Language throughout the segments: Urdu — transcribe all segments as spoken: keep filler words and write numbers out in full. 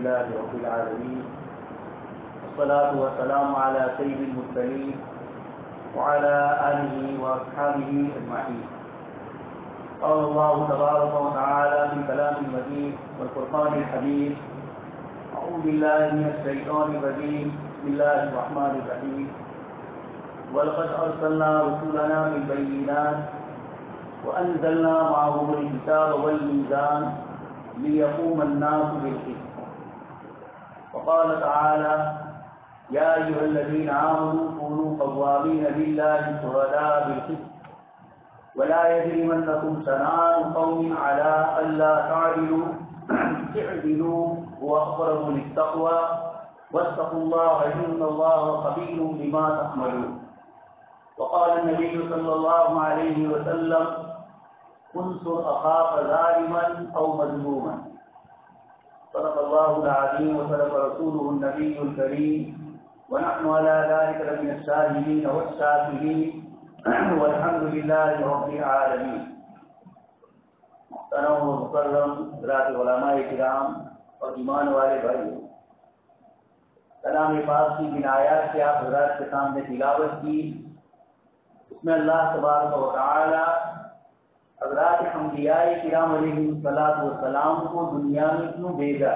لله رب العالمين والصلاة والسلام على سيد المرسلين وعلى آله وأصحابه أجمعين. قال الله تبارك وتعالى في كلام المجيد والفرقان الحميد: أعوذ بالله من الشيطان الرجيم، بسم الله الرحمن الرحيم. ولقد أرسلنا رسلنا بالبينات وأنزلنا معهم الكتاب والميزان ليقوم الناس بالقسط. وقال تعالى: يا أيها الذين آمنوا كونوا قوامين لله شهداء بالقسط ولا يجرمنكم شنآن قوم على ألا تعدلوا اعدلوا هو أقرب للتقوى واتقوا الله إن الله خبير بما تعملون. وقال النبي صلى الله عليه وسلم: انصر أخاك ظالما أو مظلوما. صدق الله العظيم وصدق رسوله النبي الكريم ونحن على ذلك لمن الشاهدين والشاكرين والحمد لله رب العالمين. محترم و مکرم حضرات علماء کرام اور ایمان والے بھائیوں، کلام پاک کی جن آیات سے آپ حضرات کے سامنے تلاوت کی، اس میں اللہ تبارک و تعالی حضرات انبیاء کرام علیہ الصلوۃ والسلام کو دنیا میں کیوں بھیجا،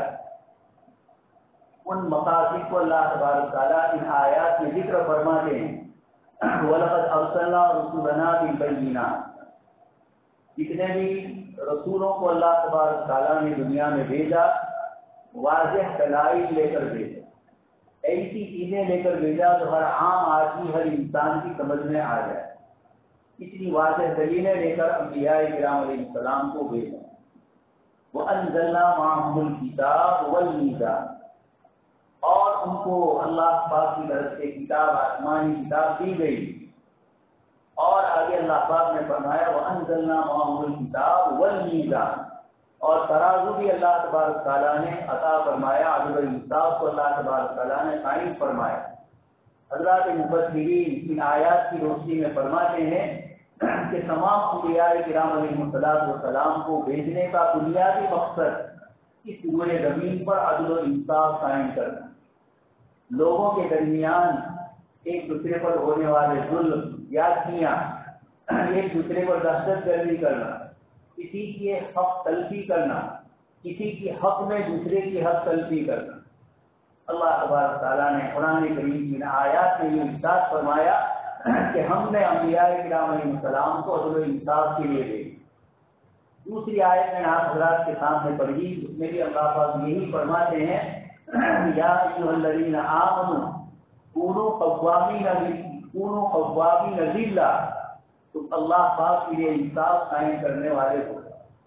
ان مقاصد کو اللہ تبارک تعالیٰ ان آیات میں ذکر فرماتے ہیں. وَلَقَدْ أَرْسَلْنَا رُسُلَنَا بِالْبَيِّنَاتِ، جتنے بھی رسولوں کو اللہ تبارک تعالیٰ نے دنیا میں بھیجا، واضح دلائل لے کر بھیجا، ایسی چیزیں لے کر بھیجا جو ہر عام آدمی، ہر انسان کی سمجھ میں آ جائے. اتنی واضح دلیلیں لے کر انبیاء کرام علیہ السلام کو بھیجا. وَأَنزَلْنَا مَعَهُمُ الْكِتَابَ وَالْمِيزَانَ، اور ان کو اللہ پاک کی طرف سے کتاب، آسمانی کتاب دی گئی. اور آگے اللہ پاک نے فرمایا: وَأَنزَلْنَا مَعَهُمُ الْكِتَابَ وَالْمِيزَانَ، اور ترازو بھی اللہ تبارک تعالیٰ نے عطا فرمایا، عدل و انصاف کو اللہ تبارک تعالیٰ نے قائم فرمایا. حضرات مفسرین ان آیات کی روشنی میں فرماتے ہیں کہ تمام انبیاء کرام علیہ السلام کو بھیجنے کا بنیادی مقصد اس روئے زمین پر عدل و انصاف قائم کرنا، لوگوں کے درمیان ایک دوسرے پر ہونے والے ظلم یا کیاں، ایک دوسرے پر دہشت گردی کرنا، کسی کی حق تلفی کرنا، کسی کی حق میں دوسرے کی حق تلفی کرنا. اللہ تبارک تعالیٰ نے قرآن کریم کی آیات میں یہ ارشاد فرمایا کہ ہم نے انبیاء کرام علیہ السلام کو عدل و انصاف کے لیے بھیجا. دوسری آیت میں آپ حضرات کے سامنے پڑھی، اس میں بھی اللہ پاک یہی فرماتے ہیں: یا ایھا الذین آمنوا کونوا قوامین کونوا قوامین للہ، تم اللہ پاک کے لیے انصاف قائم کرنے والے ہو.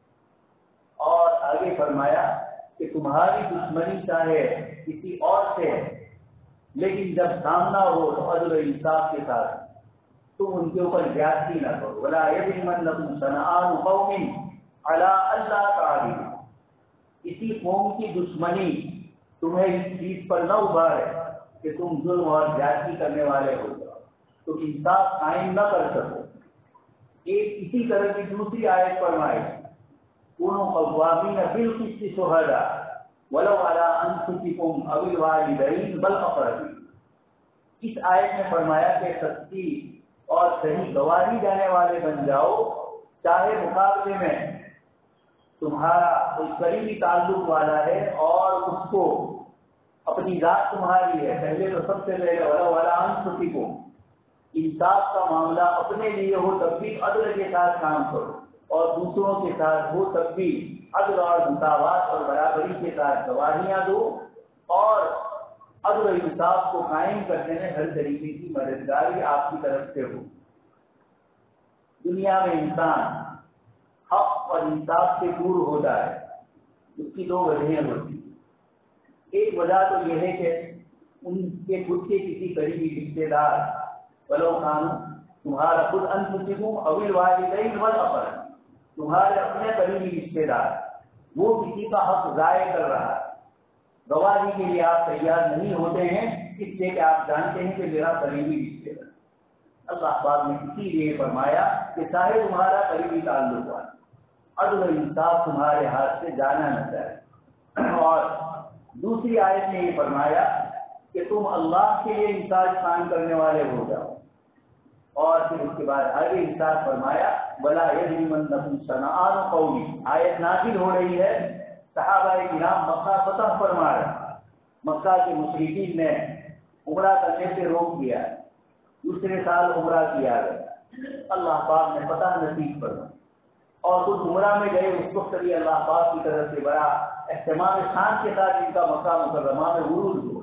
اور آگے فرمایا کہ تمہاری دشمنی چاہے کسی اور سے ہے، لیکن جب سامنا ہو تو عدل و انصاف کے ساتھ، تم ان کے اوپر زیادتی نہ کرو. ولا یجرمنکم شنآن قوم علی الا تعدلوا، کسی قوم کی دشمنی تمہیں اس چیز پر نہ ابھارے کہ تم ظلم اور زیادتی کرنے والے ہو جاؤ، تم انصاف قائم نہ کر سکو. ایک اسی طرح کی دوسری آیت فرمائی: کونوا قوامین بالقسط شہداء ولو علی انفسکم او الوالدین والاقربین. اس آیت میں فرمایا کہ سچی اور صحیح گواہی دینے والے بن جاؤ، چاہے مقابلے میں تمہارا کوئی قریبی تعلق والا ہے اور اس کو اپنی ذات تمہاری ہے. پہلے تو سب سے پہلے ولو علی انفسکم، انصاف کا معاملہ اپنے لیے ہو تب بھی عدل کے ساتھ کام کرو، اور دوسروں کے ساتھ ہو تب بھی عدل اور مساوات اور برابری کے ساتھ گواہیاں دو، اور عدل و انصاف کو قائم کرنے میں ہر طریقے کی مددگاری آپ کی طرف سے ہو. دنیا میں انسان حق اور انصاف سے دور ہوتا ہے، اس کی دو وجہیں ہوتی ہیں. ایک وجہ تو یہ ہے کہ ان کے خود کے کسی قریبی رشتے دار، ولو کانوا، تمہارا خود انفسکم او الوالدین والاقربین، تمہارے اپنے قریبی رشتے دار، وہ کسی کا حق ضائع کر رہا ہے، گواہی کے لیے آپ تیار نہیں ہوتے ہیں، اس لیے کہ آپ جانتے ہیں کہ میرا قریبی رشتے دار. اللہ پاک نے اسی لیے فرمایا کہ چاہے تمہارا قریبی تعلق ہوا، عدل و انصاف تمہارے ہاتھ سے جانا نہ چاہے. اور دوسری آیت میں یہ فرمایا کہ تم اللہ کے لیے انصاف قائم کرنے والے ہو جاؤ، اور پھر اس کے بعد آگے انصاف فرمایا وَلَا يَجْرِمَنَّكُمْ شَنَآنُ قَوْمٍ۔ آیت نازل ہو رہی ہے، صحابہ کرام مکہ فتح فرما رہے، مکہ کے مشرکین نے عمرہ کرنے سے روک دیا، دوسرے سال عمرہ کیا گیا، اللہ پاک نے فتح نصیب فرمایا اور خود عمرہ میں گئے۔ اس وقت بھی اللہ پاک کی طرف سے بڑا اہتمام شان کے ساتھ ان کا مکہ مکرمہ میں ورود ہوا،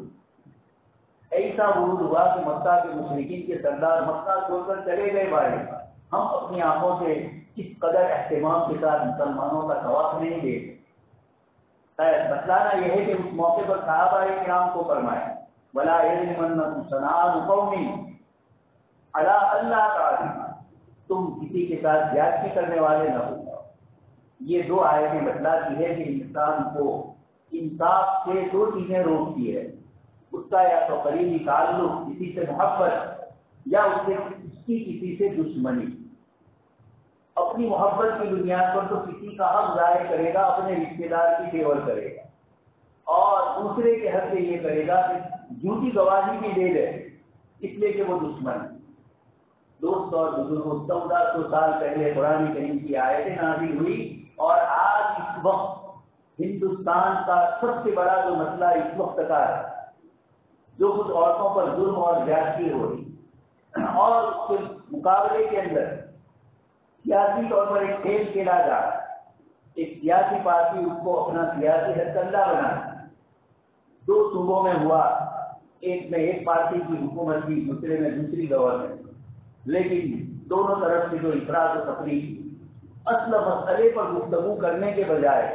ایسا ورود ہوا کہ مکہ کے مشرکین کے سردار مکہ چھوڑ کر چلے گئے باہر۔ ہم اپنی آنکھوں سے کس قدر اہتمام کے ساتھ مسلمانوں کا طواف نہیں دیکھتے۔ بتلانا یہ ہے کہ اس موقع پر صحابہ کرام کو فرمایا وَلَا يَجْرِمَنَّكُمْ شَنَآنُ قَوْمٍ عَلَىٰ أَلَّا تَعْدِلُوا، تم کسی کے ساتھ زیادتی کرنے والے نہ ہو۔ یہ دو آیتیں بتلاتی ہے کہ انسان کو انصاف سے دو چیزیں روکتی ہے، اس کا یا تو قریبی تعلق، کسی سے محبت، یا اس سے اس کی کسی سے دشمنی۔ اپنی محبت کی بنیاد پر تو کسی کا حق ظاہر کرے گا، اپنے رشتے دار کی فیور کرے گا، اور دوسرے کے حق سے یہ کرے گا کہ جھوٹی گواہی بھی دے دے اس لیے کہ وہ دشمن ہے۔ دوست اور بزرگوں، چودہ سو سال پہلے قرآن کریم کی آیتیں نازل ہوئی، اور آج اس وقت ہندوستان کا سب سے بڑا جو مسئلہ اس وقت کا ہے، جو کچھ عورتوں پر ظلم اور زیادتی ہو رہی، اور اس کے مقابلے کے اندر سیاسی طور پر ایک کھیل کھیلا جا رہا ہے، ایک سیاسی پارٹی اس کو اپنا سیاسی ہتھ کنڈا بنانا۔ دو صوبوں میں ہوا، ایک میں ایک پارٹی کی حکومت کی، دوسرے میں دوسری گورنمنٹ، لیکن دونوں طرف سے جو افراد و تفریح اصل مسئلے پر گفتگو کرنے کے بجائے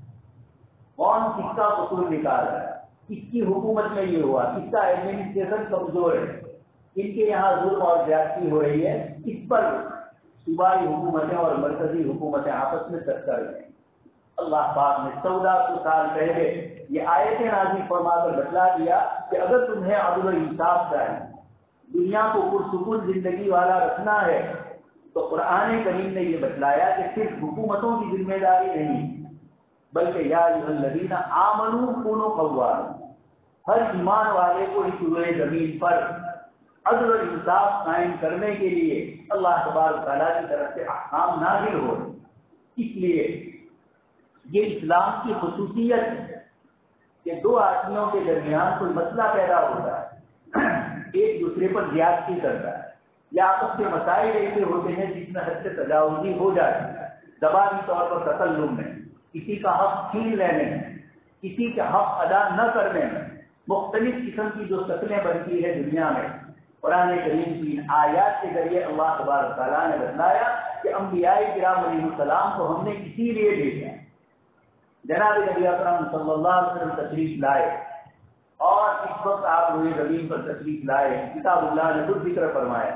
کون کس کا قصور نکال رہا ہے، کس کی حکومت میں یہ ہوا، کس کا ایڈمنسٹریشن کمزور ہے، ان کے یہاں ظلم اور زیادتی ہو رہی ہے، اس پر صوبائی حکومتیں اور مرکزی حکومتیں آپس میں ٹکر رہے ہیں۔ اللہ پاک نے چودہ سو سال پہلے یہ آیتیں نازل فرما کر بتلا دیا کہ اگر تمہیں عدل و انصاف چاہیے، دنیا کو پرسکون زندگی والا رکھنا ہے، تو قرآن کریم نے یہ بتلایا کہ صرف حکومتوں کی ذمہ داری نہیں، بلکہ یا ایھا الذین آمنوا کونوا قوامین، ہر ایمان والے کو اس روئے زمین پر عدل و انصاف قائم کرنے کے لیے اللہ تبارک و تعالیٰ کی طرف سے احکام نازل ہو۔ اس لیے یہ اسلام کی خصوصیت ہے کہ دو آدمیوں کے درمیان کوئی مسئلہ پیدا ہوتا ہے، ایک دوسرے پر زیادتی کرتا ہے، یا آپس کے مسائل ایسے ہوتے ہیں جس میں حد سے تجاوزی ہو جاتی ہے، زبانی طور پر تکلم میں، کسی کا حق چھین لینے میں، کسی کا حق ادا نہ کرنے میں، مختلف قسم کی جو شکلیں بنتی ہے دنیا میں، قرآن کریم کی آیات کے ذریعے اللہ تبارک تعالیٰ نے بتلایا کہ انبیاء کرام علیہ السلام کو ہم نے اسی لیے بھیجا۔ جناب نبی اکرم صلی اللہ علیہ وسلم تشریف لائے، اور اس وقت آپ روئے زمین پر تشریف لائے، کتاب اللہ نے خود ذکر فرمایا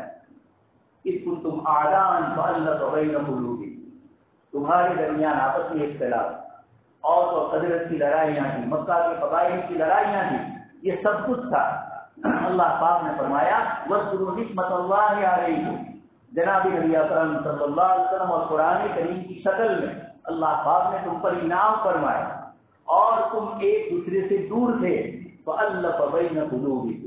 اذ کنتم اعداء فالف بین قلوبکم، تمہارے درمیان آپس میں اختلاف، اور تو قدرت کی لڑائیاں تھیں، مکہ کے قبائل کی لڑائیاں تھیں، یہ سب کچھ تھا۔ اللہ پاک نے فرمایا واذکروا نعمت اللہ علیکم، جناب نبی اکرم صلی اللہ علیہ وسلم اور قرآن کریم کی شکل میں اللہ پاک نے تم پر انعام فرمایا، اور تم ایک دوسرے سے دور تھے، فالف بین قلوبکم،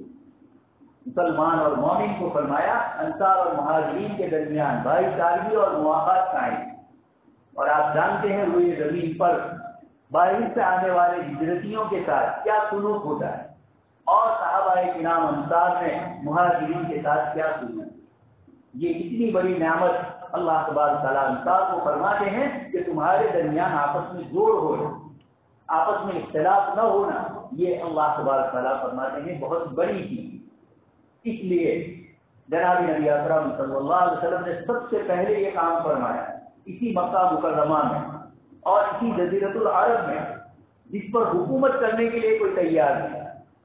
مسلمان اور مومن کو فرمایا انصار اور مہاجرین کے درمیان بھائی چارگی اور مواقعات قائم۔ اور آپ جانتے ہیں روئے زمین پر باہر سے آنے والے ہجرتیوں کے ساتھ کیا سلوک ہوتا ہے، اور صحابہ کرام انصار میں مہاجرین کے ساتھ کیا سلوک۔ یہ اتنی بڑی نعمت اللہ تبارک تعالیٰ انصار کو فرماتے ہیں کہ تمہارے درمیان آپس میں جوڑ ہو، آپس میں اختلاف نہ ہونا، یہ اللہ تبارک تعالیٰ فرماتے ہیں بہت بڑی چیز۔ اس لیے جناب نبی اکرم صلی اللہ علیہ وسلم نے سب سے پہلے یہ کام فرمایا اسی مکہ مکرمہ میں اور اسی جزیرۃ العرب میں، جس پر حکومت کرنے کے لیے کوئی تیار نہیں۔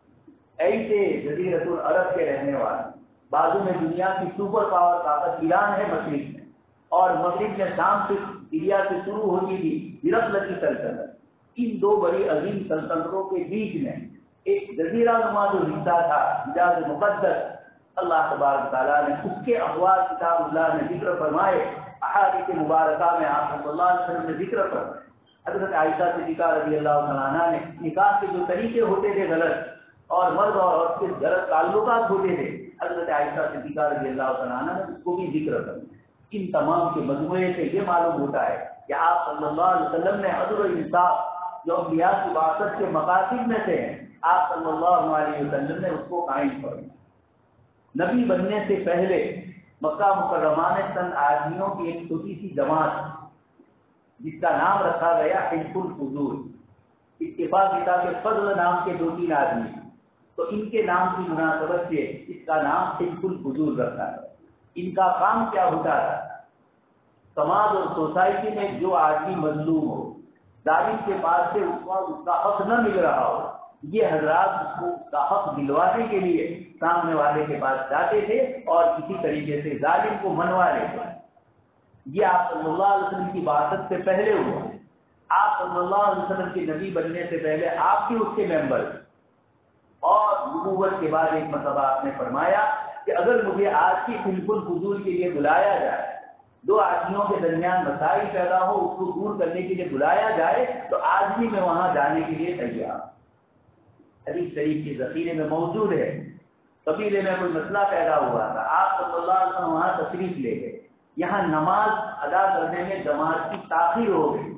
ایسے جزیرۃ العرب کے رہنے والے، بازو میں دنیا کی سپر پاور طاقت ایران ہے مشرق میں، اور مغرب میں شام سے سیریا سے شروع ہوتی تھی ہرقل کی سلطنت، ان دو بڑی عظیم سلطنتوں کے بیچ میں ایک جزیرہ نما جو حصہ تھا حجاز مقدس، اللہ تبارک تعالیٰ نے اس کے احوال کتاب اللہ نے ذکر فرمائے، احادیث مبارکہ میں آپ صلی اللہ علیہ وسلم نے ذکر فرمائے۔ حضرت عائشہ صدیقہ رضی اللہ عنہا نے نکاح کے جو طریقے ہوتے تھے غلط اور مرد اور عورت کے غلط تعلقات ہوتے تھے، حضرت عائشہ صدیقہ رضی اللہ عنہا نے اس کو بھی ذکر کر دیا۔ ان تمام کے مجموعے سے یہ معلوم ہوتا ہے کہ آپ صلی اللہ علیہ وسلم نے عدل و انصاف جو انبیاء کی بعثت کے مقاصد میں سے ہیں، آپ صلی اللہ علیہ وسلم نے اس کو قائم فرمایا۔ نبی بننے سے پہلے مکہ مکرمہ میں چند آدمیوں کی ایک چھوٹی سی جماعت جس کا نام رکھا گیا حلف الفضول، اتفاق کیا کہ فضل نام کے دو تین آدمی، تو ان کے نام کی مناسبت سے اس کا نام حلف الفضول رکھا ہے۔ ان کا کام کیا ہوتا ہے؟ سماج اور سوسائٹی میں جو آدمی مظلوم ہو، ظالم کے پاس سے اس کو اس کا حق نہ مل رہا ہو، یہ حضرات اس کو اس کا حق دلوانے کے لیے سامنے والے کے پاس جاتے تھے اور کسی طریقے سے ظالم کو منوا لیتے تھے۔ یہ آپ صلی اللہ علیہ وسلم کی بعثت سے پہلے ہوا۔ آپ صلی اللہ علیہ وسلم کے نبی بننے سے پہلے آپ بھی اس کے ممبر، اور نبوت کے بعد ایک مرتبہ آپ نے فرمایا کہ اگر مجھے آج کی حلف الفضول کے لیے بلایا جائے، دو آدمیوں کے درمیان مسائل پیدا ہو اس کو دور کرنے کے لیے بلایا جائے، تو آج بھی میں وہاں جانے کے لیے تیار۔ حدیث شریف کے ذخیرے میں موجود ہے، قبیلے میں کوئی مسئلہ پیدا ہوا تھا، آپ صلی اللہ علیہ وسلم وہاں تشریف لے گئے، یہاں نماز ادا کرنے میں جماعت کی تاخیر ہو گئی۔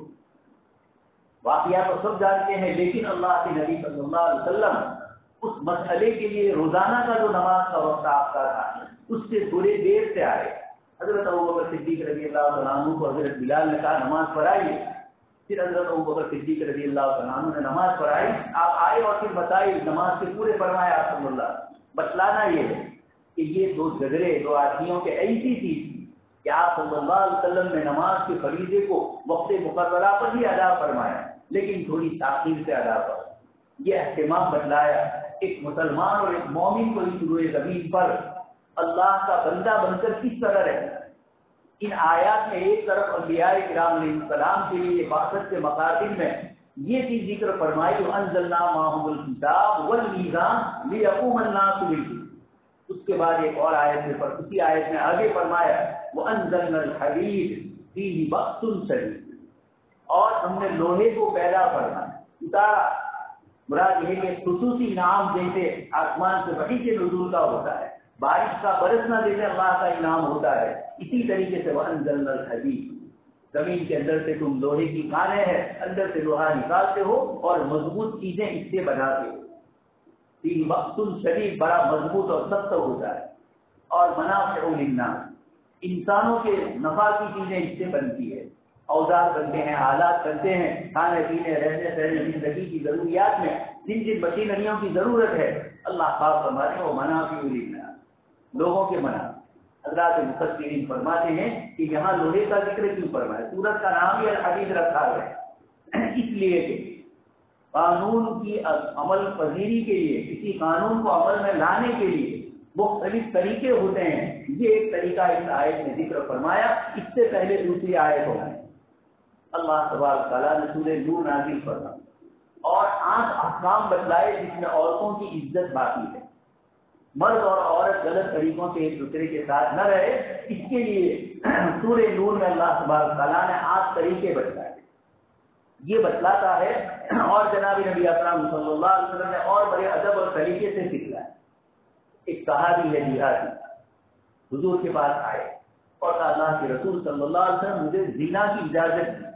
واقعہ تو سب جانتے ہیں، لیکن اللہ کے نبی صلی اللہ علیہ وسلم اس مسئلے کے لیے روزانہ کا جو نماز کا وقت آپ کا تھا اس سے تھوڑے دیر سے آئے۔ حضرت ابوبکر صدیق رضی اللہ عنہ کو حضرت بلال نے کہا نماز پڑھائیے، پھر حضرت ابوبکر صدیق رضی اللہ عنہ نے نماز پڑھائی، آپ آئے اور پھر بتائی نماز کے پورے فرمائے آپ صلی اللہ۔ بتلانا یہ ہے کہ یہ دو جھگڑے دو آدمیوں کے ایسی چیز تھی کہ آپ صلی اللہ علیہ وسلم نے نماز کے فریضے کو وقت مقررہ پر ہی ادا فرمایا، لیکن تھوڑی تاخیر سے ادا کر۔ یہ اہتمام بتلایا ایک مسلمان اور ایک مومن کو اس روئے زمین پر اللہ کا بندہ بن کر کس طرح رہتا ہے۔ ان آیات میں ایک طرف انبیاء کرام علیہ السلام کے لیے بعثت کے مقاصد میں یہ چیز ذکر فرمائی وَأَنزَلْنَا مَعَهُمُ الْكِتَابَ وَالْمِيزَانَ لِيَقُومَ النَّاسُ بِالْقِسْطِ۔ اس کے بعد ایک اور آیت میں پر اسی آیت میں آگے فرمایا وَأَنزَلْنَا الْحَدِيدَ فِيهِ بَأْسٌ شَدِيدٌ، اور ہم نے لوہے کو پیدا فرمایا، اتارا۔ مراد یہ کہ خصوصی انعام جیسے آسمان سے وحی کے نزول کا ہوتا ہے، بارش کا برسنا جیسے اللہ کا انعام ہوتا ہے، اسی طریقے سے وَأَنزَلْنَا الْحَدِيدَ، زمین کے اندر سے تم لوہے کی کانیں ہیں، اندر سے لوہا نکالتے ہو اور مضبوط چیزیں اس سے بناتے ہو۔ فِيهِ بَأْسٌ شَدِيدٌ، بڑا مضبوط اور سخت ہوتا ہے۔ اور مَنَافِعُ لِلنَّاسِ، انسانوں کے نفع کی چیزیں اس سے بنتی ہے، اوزار بنتے ہیں، آلات بنتے ہیں، کھانے پینے رہنے سہنے زندگی کی ضروریات میں جن جن مشینریوں کی ضرورت ہے اللہ پاک فرماتے ہیں وہ منافع للناس، لوگوں کے منافع۔ حضرات مفسرین فرماتے ہیں کہ یہاں لوہے کا ذکر کیوں فرمایا؟ سورت کا نام ہی الحدید رکھا ہے اس لیے کہ قانون کی عمل پذیری کے لیے، کسی قانون کو عمل میں لانے کے لیے مختلف طریقے ہوتے ہیں۔ یہ ایک طریقہ اس آیت میں ذکر فرمایا، اس سے پہلے دوسری آیت ہو گئی اللہ تبارک تعالیٰ نے سورہ نور نازل فرمایا اور آٹھ احکام بتلائے جس میں عورتوں کی عزت باقی ہے، مرد اور عورت غلط طریقوں سے ایک دوسرے کے ساتھ نہ رہے، اس کے لیے سورہ نور میں اللہ تبارک تعالیٰ نے آٹھ طریقے بتلائے۔ یہ بتلاتا ہے اور جناب نبی اکرم صلی اللہ علیہ وسلم نے اور بڑے ادب اور طریقے سے سکھلایا۔ ایک صحابی ہے جہادی حضور کے پاس آئے اور کہا اللہ کے رسول صلی اللہ علیہ وسلم مجھے زنا کی اجازت دی۔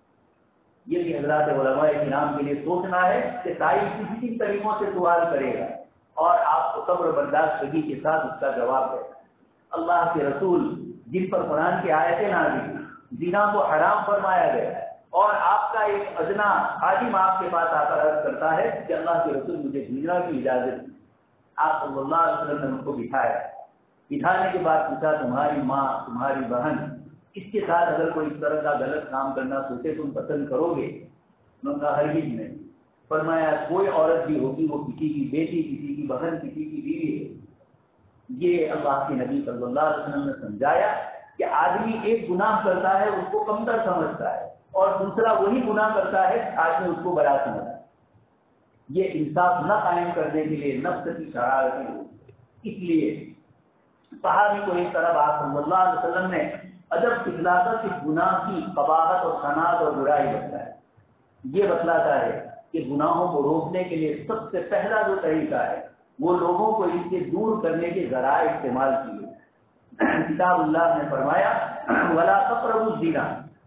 یہ بھی حضرات علماء کرام کے لیے سوچنا ہے کہ سائل کسی کسی طریقوں سے سوال کرے گا اور آپ کو صبر برداشت کے ساتھ اس کا جواب دے گا۔ اللہ کے رسول جن پر قرآن کی آیتیں نازل، زنا کو حرام فرمایا گیا اور آپ کا ایک ادنا خادم آپ کے پاس آ کر عرض کرتا ہے کہ اللہ کے رسول مجھے زنا کی اجازت دی۔ آپ صلی اللہ علیہ وسلم نے ان کو بٹھایا، بٹھانے کے بعد پوچھا تمہاری ماں تمہاری بہن اس کے ساتھ اگر کوئی اس طرح کا غلط کام کرنا سوچے تم پسند کرو گے؟ انہوں نے کہا ہرگز نہیں۔ فرمایا کوئی عورت بھی ہوگی وہ کسی کی بیٹی، کسی کی بہن، کسی کی بیوی ہے۔ یہ اللہ کے نبی صلی اللہ علیہ وسلم نے سمجھایا کہ آدمی ایک گناہ کرتا ہے اس کو کمتر سمجھتا ہے اور دوسرا وہی گناہ کرتا ہے آدمی اس کو بڑا سمجھتا ہے۔ یہ انصاف نہ قائم کرنے کے لیے نفس کی شرارت ہے۔ اس لیے صحابی کو ایک طرف آپ صلی اللہ علیہ وسلم نے ادب سکھلا کر اس گناہ کی قباحت اور صنعت اور برائی بتایا۔ یہ بتلاتا ہے کہ گناہوں کو روکنے کے لیے سب سے پہلا جو طریقہ ہے وہ لوگوں کو ان سے دور کرنے کے ذرائع استعمال کیے۔ کتاب اللہ نے فرمایا ولا تقربوا الزنا،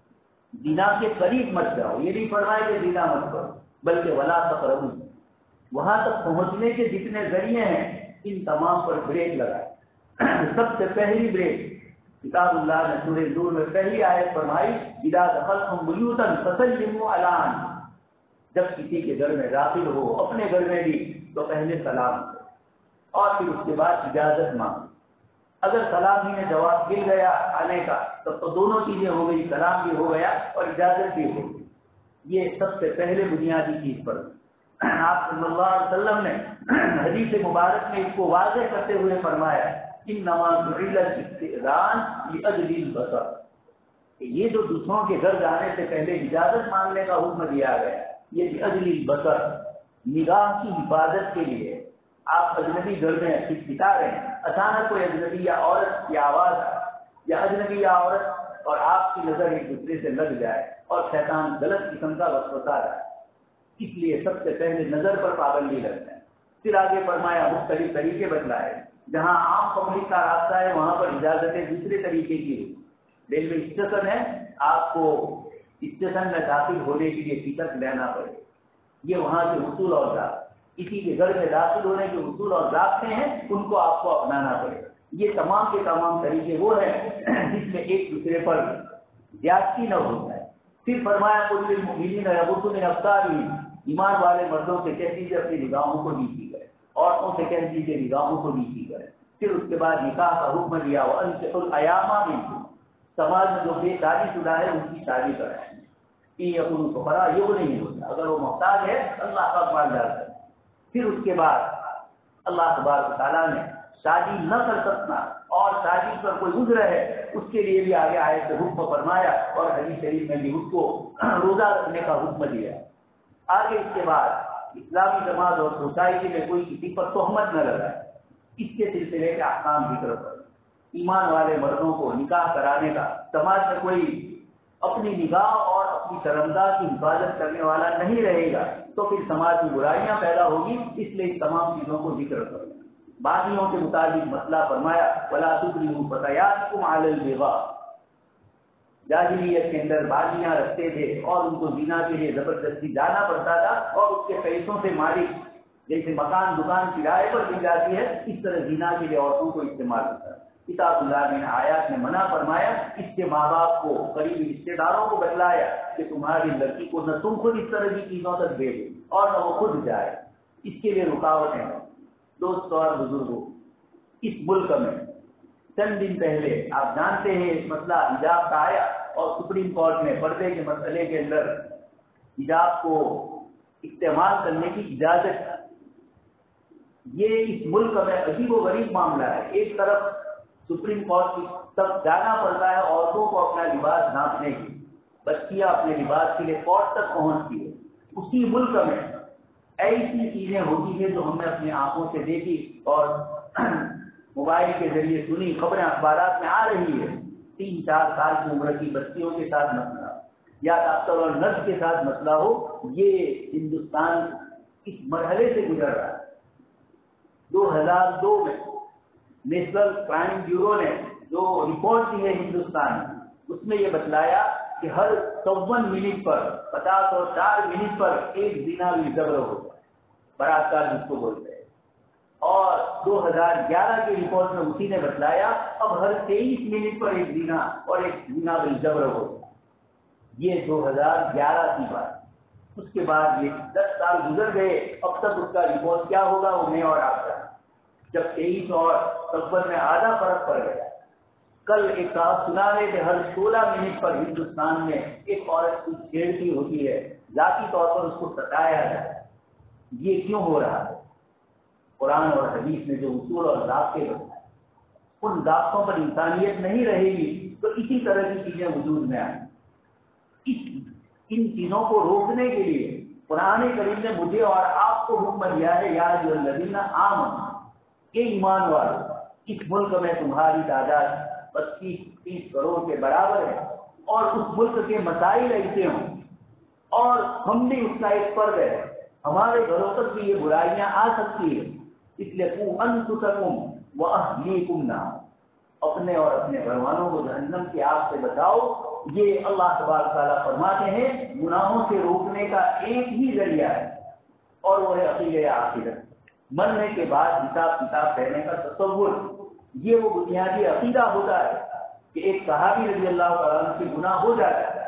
زنا کے قریب مت جاؤ، یہ نہیں فرمایا کہ زنا مت کرو، بلکہ ولا تقربوا، وہاں تک پہنچنے کے جتنے ذریعے ہیں ان تمام پر بریک لگائے۔ سب سے پہلی بریک کتاب اللہ نے سورہ نور میں پہلی آیت فرمائی اذا دخلتم بیوتا فسلموا علی انفسکم، جب کسی کے گھر میں داخل ہو اپنے گھر میں بھی تو پہلے سلام کرو اور پھر اس کے بعد اجازت مانگو۔ اگر سلام ہی میں جواب مل گیا آنے کا تب تو دونوں چیزیں ہو گئی، سلام بھی ہو گیا اور اجازت بھی ہو گئی۔ یہ سب سے پہلے بنیادی چیز پر آپ صلی اللہ علیہ وسلم نے حدیث مبارک میں اس کو واضح کرتے ہوئے فرمایا انما جعل الاستئذان لاجل البصر، کہ یہ جو دوسروں کے گھر جانے سے پہلے اجازت مانگنے کا حکم دیا گیا یہ لاجل البصر، نگاہ کی حفاظت کے لیے۔ آپ اجنبی گھر میں بتا رہے ہیں، اچانک کوئی اجنبی یا عورت کی آواز یا اجنبی یا عورت اور آپ کی نظر ایک دوسرے سے لگ جائے اور شیطان غلط قسم کا وسوسہ رہا ہے، اس لیے سب سے پہلے نظر پر پابندی لگتا ہے۔ پھر آگے فرمایا مختلف طریقے بتلائے، جہاں عام پبلک کا راستہ ہے وہاں پر اجازتیں دوسرے طریقے کی ہوئی۔ ریلوے اسٹیشن ہے، آپ کو اسٹیشن میں داخل ہونے کے لیے ٹکٹ لینا پڑے، یہ وہاں کے اصول اور ضابطے، کسی کے گھر میں داخل ہونے کے اصول اور ضابطے ہیں ان کو آپ کو اپنانا پڑے۔ یہ تمام کے تمام طریقے وہ ہیں جس میں ایک دوسرے پر زیادتی نہ ہو جائے۔ پھر فرمایا قل للمؤمنین یغضوا من ابصارہم، ایمان والے مردوں سے کہہ دیجیے اپنی نگاہوں کو نیچی کریں، عورتوں سے کہہ دیجیے نگاہوں کو نیچی کریں۔ پھر اس کے بعد نکاح کا حکم دیا وانکحوا الایام منکم، سماج میں جو بے شادی شدہ ہے ان کی شادی کرائیں۔ ان یکونوا فقراء یغنیہم اللہ، اگر وہ محتاج ہے اللہ کا مالدار ہے۔ پھر اس کے بعد اللہ تبارک و تعالیٰ نے شادی نہ کر سکنا اور شادی پر کوئی عذر ہے اس کے لیے بھی آگے آئے تو حکم فرمایا اور حدیث شریف میں بھی اس کو روزہ رکھنے کا حکم دیا۔ آگے اس کے بعد اسلامی جماعت اور سوسائٹی میں کوئی کسی پر تہمت نہ لگائے، اس کے سلسلے کے احکام ذکر کر ایمان والے مردوں کو نکاح کرانے کا، سماج میں کوئی اپنی نگاہ اور اپنی شرمگاہ کی حفاظت کرنے والا نہیں رہے گا تو پھر سماج میں برائیاں پیدا ہوگی، اس لیے ان تمام چیزوں کو ذکر کرو۔ باغیوں کے مطابق مسئلہ فرمایا ولا تکرہوا فتیاتکم علی البغاء، جاہلیت کے اندر باغیاں رکھتے تھے اور ان کو زنا کے لیے زبردستی جانا پڑتا تھا اور اس کے پیسوں سے مالک جیسے مکان دکان کرائے پر مل جاتی ہے اس طرح زنا کے لیے عورتوں کو استعمال ہوتا ہے۔ کتاب اللہ نے آیات میں منع فرمایا، اس کے ماں باپ کو قریبی رشتے داروں کو بتلایا کہ تمہاری لڑکی کو نہ تم خود اس طرح کی چیزوں تک بھیجو اور نہ وہ خود جائے، اس کے لیے رکاوٹیں۔ دوستوں اور بزرگوں، اس ملک میں چند دن پہلے آپ جانتے ہیں اس مسئلہ حجاب کا آیا اور سپریم کورٹ نے پردے کے مسئلے کے اندر حجاب کو استعمال کرنے کی اجازت۔ یہ اس ملک میں عجیب و غریب معاملہ ہے، ایک طرف سپریم کورٹ کی تک جانا پڑتا ہے عورتوں کو اپنا لباس ڈھانپنے کی، بچیاں اپنے لباس کے لیے کورٹ تک پہنچتی ہے، اسی ملک میں ایسی چیزیں ہوتی ہیں جو ہم نے اپنی آنکھوں سے دیکھی اور موبائل کے ذریعے سنی، خبریں اخبارات میں آ رہی ہے۔ تین چار سال کی عمر کی بچیوں کے ساتھ مسئلہ یا ڈاکٹر اور نرس کے ساتھ مسئلہ ہو، یہ ہندوستان اس مرحلے سے گزر رہا ہے۔ دو ہزار دو میں نیشنل کرائم بیورو نے جو رپورٹ دی ہے ہندوستان میں، اس میں یہ بتلایا کہ ہر چون منٹ پر پچاس اور چار منٹ پر ایک زنا الجبر ہوتا ہے، بلاکار جس کو بولتے ہیں۔ اور دو ہزار گیارہ کی رپورٹ میں اسی نے بتلایا اب ہر تیئیس منٹ پر ایک زنا اور ایک زنا الجبر ہوتا ہے۔ یہ دو ہزار گیارہ کی بات، اس کے بعد یہ دس سال گزر گئے، اب تک اس کا رپورٹ کیا ہوگا وہ میں اور آپ کا، جب تیئیس اور چون میں آدھا فرق پڑ گیا۔ کل ایک صاحب سنا رہے کہ ہر سولہ منٹ پر ہندوستان میں ایک عورت کی چھیڑتی ہوتی ہے، ذاتی طور پر اس کو ستایا جائے۔ یہ کیوں ہو رہا ہے؟ قرآن اور حدیث میں جو اصول اور ضابطے بتائے، ان ضابطوں پر انسانیت نہیں رہے گی تو اسی طرح کی چیزیں وجود میں آئیں۔ اس ان چیزوں کو روکنے کے لیے قرآن کریم نے مجھے اور آپ کو حکم دیا ہے یا ایھا الذین آمنوا، کہ ایمان والو، اس ملک میں تمہاری تعداد پچیس تیس کروڑ کے برابر ہے اور اس ملک کے مسائل ایسے ہوں اور ہم بھی اس کا ایک فرد ہے، ہمارے گھروں تک بھی یہ برائیاں آ سکتی ہیں، اس لیے قوا انفسکم واہلیکم نارا، اپنے اور اپنے گھر والوں کو جہنم کی آگ سے بچاؤ۔ یہ اللہ تبارک تعالیٰ فرماتے ہیں گناہوں سے روکنے کا ایک ہی ذریعہ ہے، اور وہ ہے عقیدہ آخرت، مرنے کے بعد حساب کتاب دینے کا تصور۔ یہ وہ بنیادی عقیدہ ہوتا ہے کہ ایک صحابی رضی اللہ تعالیٰ عنہ سے گناہ ہو جاتا ہے،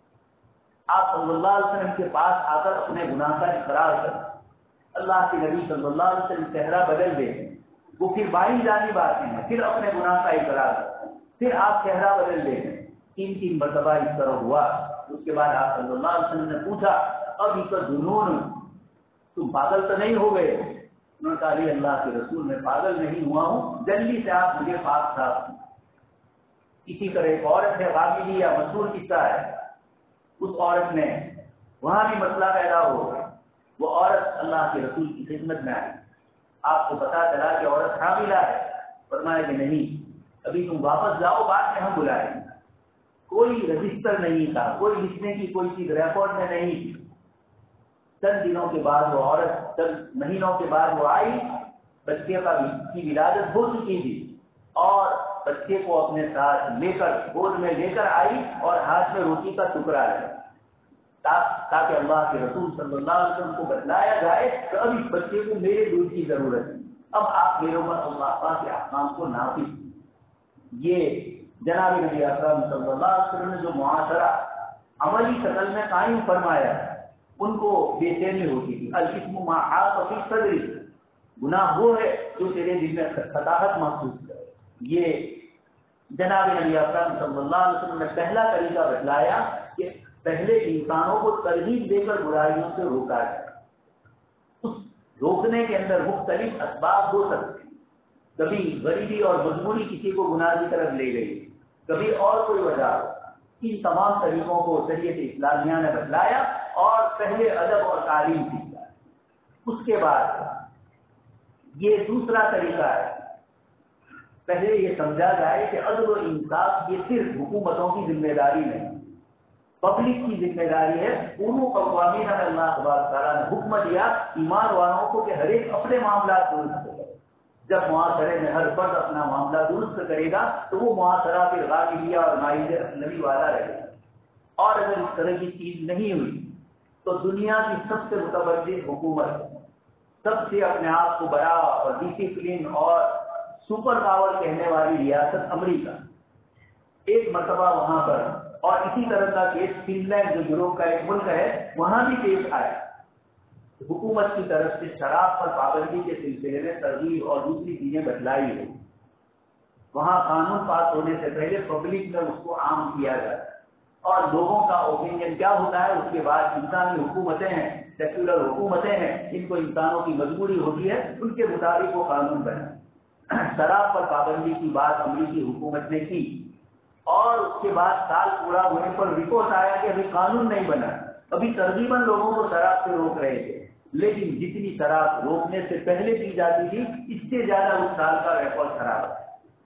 آپ صلی اللہ علیہ وسلم کے پاس آ کر اپنے گناہ کا اقرار کریں، اللہ کے نبی صلی اللہ علیہ وسلم چہرہ بدل دیں، وہ پھر بائیں جانب آتے ہیں، پھر اپنے گناہ کا اقرار کرتے ہیں، پھر آپ چہرہ بدل دیں، تین تین مرتبہ اس طرح ہوا۔ اس کے بعد آپ صلی اللہ علیہ وسلم نے پوچھا اب اس کا جنون، تم پاگل تو نہیں ہو گئے؟ انہوں نے کہا علی اللہ کے رسول میں پاگل نہیں ہوا ہوں، جلدی سے آپ مجھے پاک صاف۔ اسی طرح ایک عورت ہے غامدی یا مشہور قصہ ہے، اس عورت نے وہاں بھی مسئلہ پیدا ہو گیا، وہ عورت اللہ کے رسول کی خدمت میں آئی، آپ کو پتا چلا کہ عورت حاملہ ہے، فرمایا کہ نہیں ابھی تم واپس جاؤ، بعد میں ہم بلائیں گے۔ کوئی رجسٹر نہیں تھا، کوئی لکھنے کی کوئی چیز ریکارڈ میں نہیں تھی۔ چند دنوں کے بعد وہ عورت، چند مہینوں کے بعد وہ آئی، بچے کا کی ولادت ہو چکی تھی، اور بچے کو اپنے ساتھ لے کر گود میں لے کر آئی اور ہاتھ میں روٹی کا ٹکڑا ہے، تاکہ اللہ کے رسول صلی اللہ علیہ وسلم کو بتلایا جائے کہ اب اس بچے کو میرے دودھ کی ضرورت ہے، اب آپ میرے اوپر اللہ پاک کے احکام کو نافذ۔ یہ جناب نبی اکرم صلی اللہ علیہ وسلم نے جو معاشرہ عملی شکل میں قائم فرمایا، ان کو بے چینی ہوتی تھی۔ الاسم ما حاق فی صدری، گناہ وہ ہے جو تیرے دل میں خطاحت محسوس کرے۔ یہ جناب نبی اکرم صلی اللہ علیہ وسلم نے پہلا طریقہ بتلایا کہ پہلے انسانوں کو ترغیب دے کر برائیوں سے روکا جائے۔ اس روکنے کے اندر مختلف اسباب ہو سکتے ہیں، کبھی غریبی اور مجبوری کسی کو گناہ کی طرف لے گئی، کبھی اور کوئی وجہ۔ ان تمام طریقوں کو شریعت اسلامیہ نے بتلایا اور پہلے ادب اور تعلیم سکھایا۔ اس کے بعد یہ دوسرا طریقہ ہے، پہلے یہ سمجھا جائے کہ عدل و انصاف یہ صرف حکومتوں کی ذمہ داری نہیں، پبلک کی ذمہ داری ہے۔ پوروں قوامین میں اللہ تبارک تعالیٰ نے حکم دیا ایمان والوں کو کہ ہر ایک اپنے معاملات درست کرے۔ جب معاشرے میں ہر فرد اپنا معاملہ درست کرے گا تو وہ معاشرہ پھر غالبیہ اور مائدہ نبی والا رہے گا۔ اور اگر اس طرح کی چیز نہیں ہوئی تو دنیا کی سب سے متبدل حکومت، سب سے اپنے آپ کو بڑا اور ڈسپلن اور سپر پاور کہنے والی ریاست امریکہ، ایک مرتبہ وہاں پر، اور اسی طرح کا کیس فن لینڈ جو یوروپ کا ایک ملک ہے وہاں بھی پیش آیا، حکومت کی طرف سے شراب پر پابندی کے سلسلے میں ترغیب اور دوسری چیزیں بتلائی گئی۔ وہاں قانون پاس ہونے سے پہلے پبلک میں اس کو عام کیا جاتا ہے، اور لوگوں کا اوپینین کیا ہوتا ہے اس کے بعد انسانی حکومتیں ہیں، سیکولر حکومتیں ہیں، جن کو انسانوں کی مجبوری ہوتی ہے ان کے مطابق وہ قانون بنا۔ شراب پر پابندی کی بات امریکی حکومت نے کی، اور اس کے بعد سال پورا ہونے پر رپورٹ آیا کہ ابھی قانون نہیں بنا، ابھی تقریباً لوگوں کو شراب سے روک رہے تھے، لیکن جتنی شراب روکنے سے پہلے پی جاتی تھی اس سے زیادہ اس سال کا ریکارڈ خراب ہے۔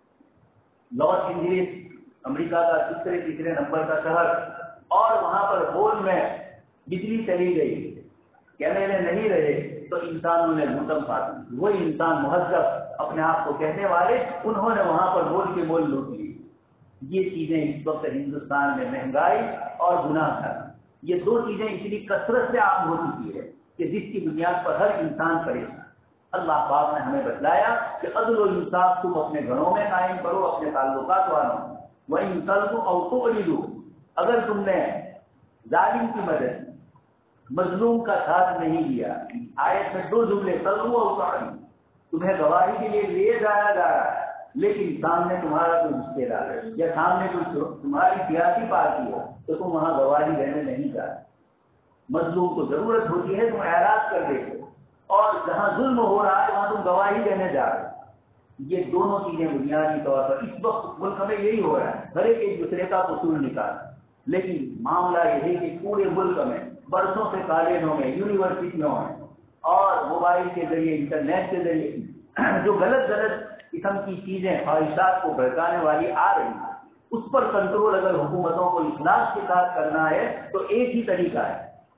لاس اینجلس امریکہ کا تیسرے تیسرے نمبر کا شہر، اور وہاں پر بول میں بجلی چلی گئی، کیمرے نہیں رہے تو انسانوں نے لوٹم پاتی، وہی انسان مہذب اپنے آپ کو کہنے والے، انہوں نے وہاں پر بول کے بول لوٹ لی۔ یہ چیزیں اس وقت ہندوستان میں مہنگائی اور گناہ ہے، یہ دو چیزیں اتنی کثرت سے عام ہو چکی ہے کہ جس کی بنیاد پر ہر انسان پریشان۔ اللہ پاک نے ہمیں بتلایا کہ عدل و انصاف تم اپنے گھروں میں قائم کرو، اپنے تعلقات والوں میں، وَإِن تَلْقُوا أَوْ تُعْرِضُوا، اگر تم نے ظالم کی مدد، مظلوم کا ساتھ نہیں دیا۔ آیت میں دو جملے، تلقوا اور تعریف، تمہیں گواہی کے لیے لے جایا جا رہا ہے لیکن سامنے تمہارا کوئی رشتے دار ہے یا سامنے کوئی تمہاری سیاسی پارٹی ہے تو تم وہاں گواہی دینے نہیں جا رہے۔ مظلوم کو ضرورت ہوتی ہے تم اعراض کر دیتے، اور جہاں ظلم ہو رہا ہے وہاں تم گواہی دینے جا رہے۔ یہ دونوں چیزیں بنیادی طور پر اس وقت ملک میں یہی ہو رہا ہے، ہر ایک ایک دوسرے کا قصور نکال، لیکن معاملہ یہ ہے کہ پورے ملک میں برسوں سے کالجوں میں، یونیورسٹیوں میں اور موبائل کے ذریعے، انٹرنیٹ کے ذریعے جو غلط غلط قسم کی چیزیں خواہشات کو بھڑکانے والی آ رہی ہیں، اس پر کنٹرول اگر حکومتوں کو اخلاص کے ساتھ کرنا ہے تو ایک ہی طریقہ ہے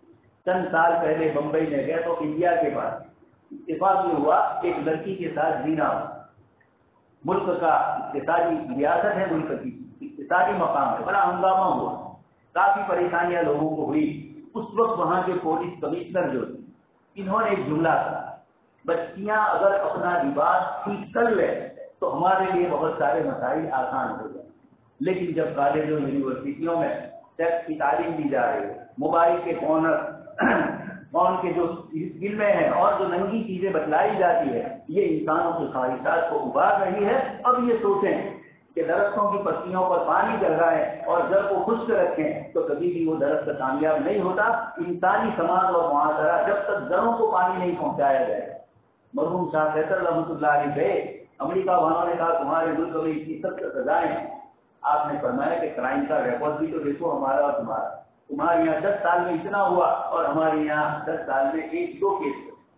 چند سال پہلے بمبئی میں گئے تو انڈیا کے پاس اتفاق یہ ہوا ایک لڑکی کے ساتھ زنا ہوا. ملک کا اقتصادی ریاست ہے، ملک کی اقتصادی مقام ہے، بڑا ہنگامہ ہوا، کافی پریشانیاں لوگوں کو ہوئی. اس وقت وہاں کے پولیس کمشنر جو تھے انہوں نے ایک جملہ کہا، بچیاں اگر اپنا لباس ٹھیک کر لے تو ہمارے لیے بہت سارے مسائل آسان ہو جائیں. لیکن جب کالجوں یونیورسٹیوں میں سیکس کی تعلیم دی جا رہی ہے، موبائل کے فونر فون کے جو فلمیں ہیں اور جو ننگی چیزیں بتلائی جاتی ہے، یہ انسانوں کی خواہشات کو ابھار رہی ہے. اب یہ سوچیں کہ درختوں کی پتیوں پر پانی ڈلوائیں اور جڑ کو خشک رکھیں تو کبھی بھی وہ درخت کامیاب نہیں ہوتا. انسانی سماج اور معاشرہ جب تک جڑوں کو پانی نہیں پہنچایا جائے. مرحوم شاہ فیصل رحمۃ اللہ علیہ گئے امریکہ، والوں نے کہا تمہارے ملک میں اتنی سخت سزائیں ہیں. آپ نے فرمایا کہ کرائم کا ریکارڈ بھی تو دیکھو ہمارا اور تمہارا. تمہارے یہاں دس سال میں اتنا ہوا اور ہمارے یہاں دس سال میں ایک دو کیس.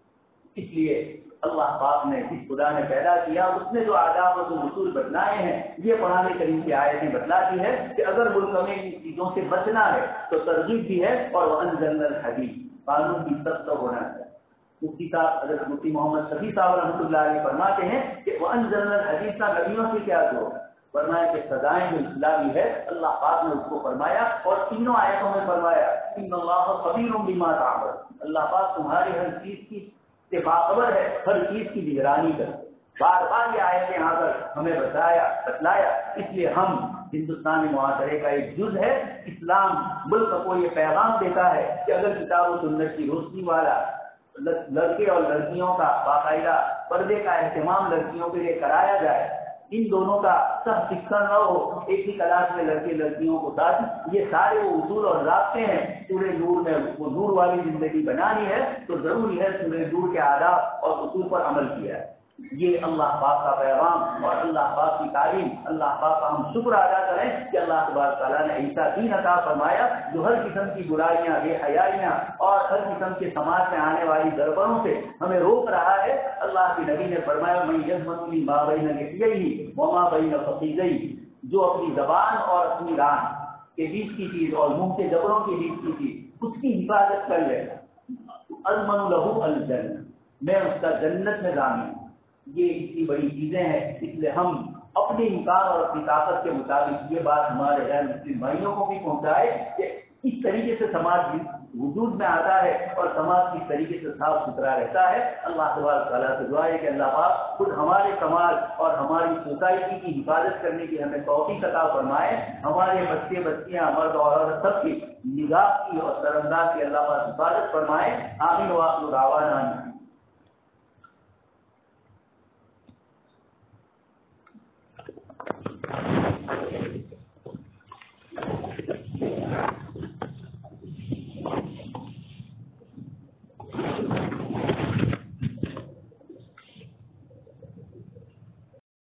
اس لیے اللہ پاک نے جس خدا نے پیدا کیا اس نے جو آداب اور جو اصول بتلائے ہیں، یہ قرآن کریم کی آیتیں بتلاتی ہے کہ اگر ملک میں ان چیزوں سے بچنا ہے تو ترغیب بھی ہے اور وَأَنزَلْنَا الْحَدِيدَ، قانون بھی سخت ہونا چاہیے. مفتی صاحب حضرت مفتی محمد شفیع صاحب رحمۃ اللہ علیہ فرماتے ہیں کہ وَأَنزَلْنَا الْحَدِيدَ کا نبیوں سے کیا دو فرمایا کہ سزائیں جو اسلامی ہے اللہ پاک نے اس کو فرمایا اور تینوں آیتوں میں فرمایا ان اللہ خبیر بما تعملون، اللہ پاک تمہاری ہر چیز کی سے باخبر ہے، ہر چیز کی نگرانی کر. بار بار یہ آیتیں آ کر ہمیں بتایا بتلایا. اس لیے ہم ہندوستانی معاشرے کا ایک جز ہے. اسلام ملک کو یہ پیغام دیتا ہے کہ اگر کتاب و سنت کی روشنی والا لڑکے اور لڑکیوں کا باقاعدہ پردے کا اہتمام لڑکیوں کے لیے کرایا جائے، ان دونوں کا سب سکھن نہ ہو، ایک ہی کلاس میں لڑکے لڑکیوں کو ساتھ، یہ سارے وہ اصول اور ضابطے ہیں. سورہ نور میں وہ نور والی زندگی بنانی ہے تو ضروری ہے سورہ نور کے آداب اور اصول پر عمل کیا ہے. یہ اللہ پاک کا پیغام اور اللہ پاک کی تعلیم. اللہ پاک کا ہم شکر ادا کریں کہ اللہ تبارک تعالیٰ نے ایسا دین عطا فرمایا جو ہر قسم کی برائیاں، بے حیائیاں اور ہر قسم کے سماج میں آنے والی گڑبڑوں سے ہمیں روک رہا ہے. اللہ کے نبی نے فرمایا میں یضمننی ما بین لحییہ وما بین فخذیہ، جو اپنی زبان اور اپنی ران کے بیچ کی چیز اور منہ کے جبڑوں کے بیچ کی چیز اس کی حفاظت کر لے اضمن لہ الجنہ، میں اس کا جنت میں ضامن. یہ اتنی بڑی چیزیں ہیں، اس لیے ہم اپنے امکان اور اپنی طاقت کے مطابق یہ بات ہمارے غیر مسلم بھائیوں کو بھی پہنچائے کہ اس طریقے سے سماج وجود میں آتا ہے اور سماج کس طریقے سے صاف ستھرا رہتا ہے. اللہ تبارک تعالیٰ سے دعا ہے کہ اللہ پاک خود ہمارے سماج اور ہماری سوسائٹی کی حفاظت کرنے کی ہمیں توفیق عطا فرمائے. ہمارے بچے بچیاں مرد اور عورت سب کی نگاہ کی اور سرنداز کی اللہ پاک حفاظت فرمائے. آمین. وآخر دعوانا